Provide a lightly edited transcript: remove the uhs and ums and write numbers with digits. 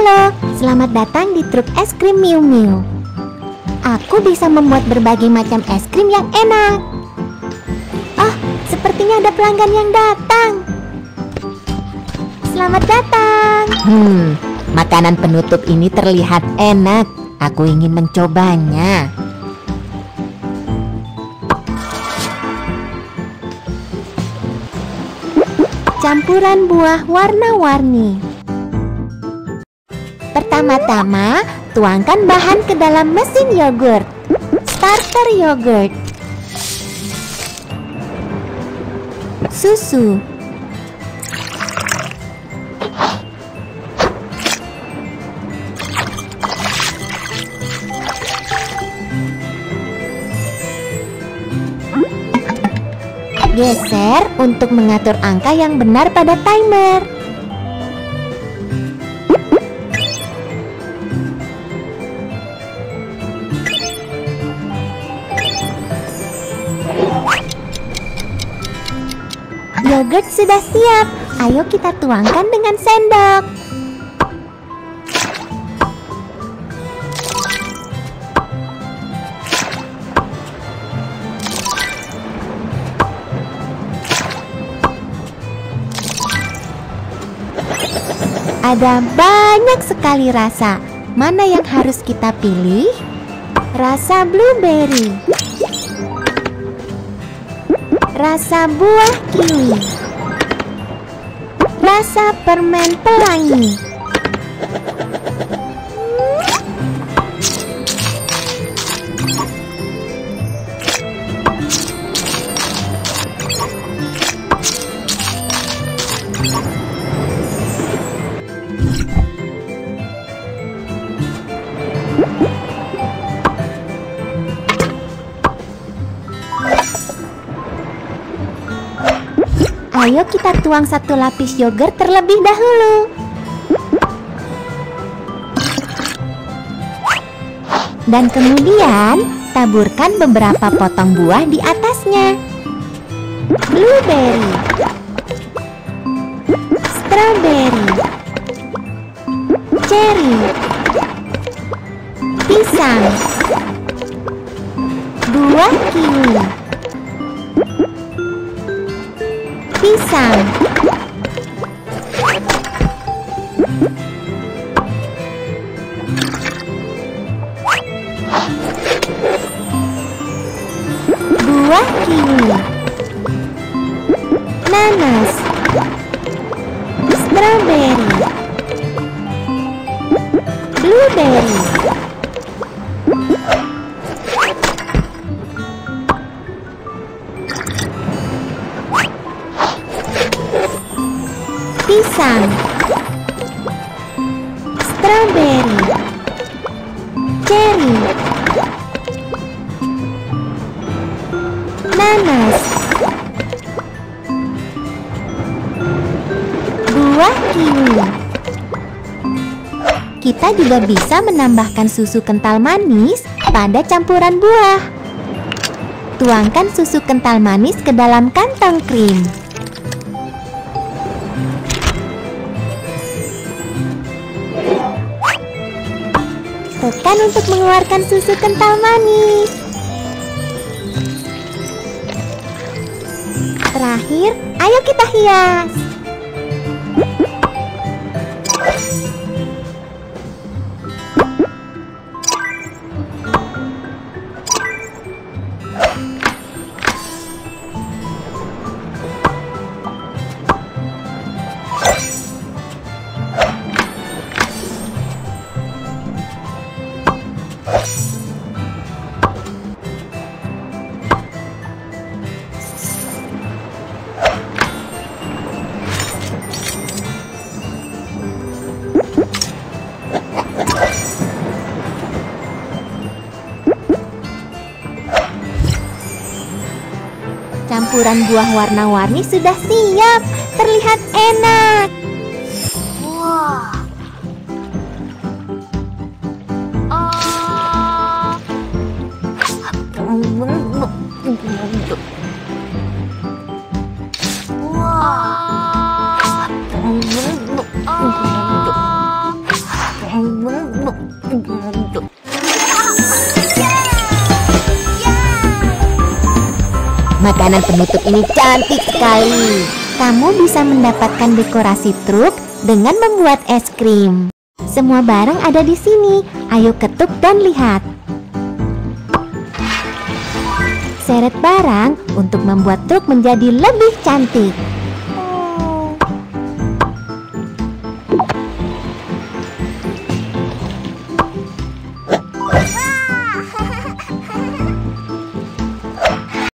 Halo, selamat datang di truk es krim Miu Miu. Aku bisa membuat berbagai macam es krim yang enak. Oh, sepertinya ada pelanggan yang datang. Selamat datang. Makanan penutup ini terlihat enak. Aku ingin mencobanya. Campuran buah warna-warni. Pertama-tama, tuangkan bahan ke dalam mesin yogurt. Starter yogurt. Susu. Geser untuk mengatur angka yang benar pada timer. Yogurt sudah siap. Ayo kita tuangkan dengan sendok. Ada banyak sekali rasa. Mana yang harus kita pilih? Rasa blueberry, rasa buah kiwi, rasa permen pelangi. Ayo kita tuang satu lapis yogurt terlebih dahulu. Dan kemudian taburkan beberapa potong buah di atasnya. Blueberry, strawberry, cherry, pisang, buah kiwi, pisang, buah kiwi, nanas, strawberry, blueberry, pisang, strawberry, cherry, nanas, buah kiwi. Kita juga bisa menambahkan susu kental manis pada campuran buah. Tuangkan susu kental manis ke dalam kantong krim. Tekan untuk mengeluarkan susu kental manis. Terakhir, ayo kita hias. Campuran buah warna-warni sudah siap. Terlihat enak. Wah. Makanan penutup ini cantik sekali. Kamu bisa mendapatkan dekorasi truk dengan membuat es krim. Semua barang ada di sini. Ayo ketuk dan lihat. Seret barang untuk membuat truk menjadi lebih cantik.